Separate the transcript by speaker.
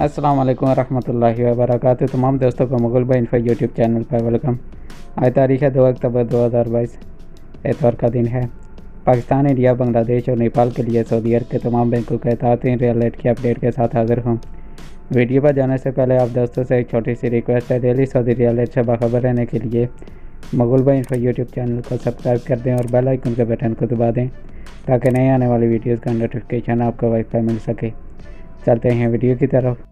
Speaker 1: अस्सलाम वालेकुम रहमतुल्लाहि व बरकातुहू। तमाम दोस्तों को Mughal Bhai info YouTube channel पर वेलकम। आज तारीख़ है 2 अक्टूबर 2022, एतवार का दिन है। पाकिस्तान, इंडिया, बांग्लादेश और नेपाल के लिए सऊदी अरब के तमाम बैंकों के तहत रियल रेट की अपडेट के साथ हाजिर हूँ। वीडियो पर जाने से पहले आप दोस्तों से एक छोटी सी रिक्वेस्ट है, डेली सऊदी रियल रेट से बाखबर रहने के लिए Mughal Bhai info YouTube channel को सब्सक्राइब कर दें और बेल आइकन के बटन को दबा दें ताकि नए आने वाली वीडियोज़ का नोटिफिकेशन आपको वाईफाई मिल सके। चलते हैं वीडियो की तरफ।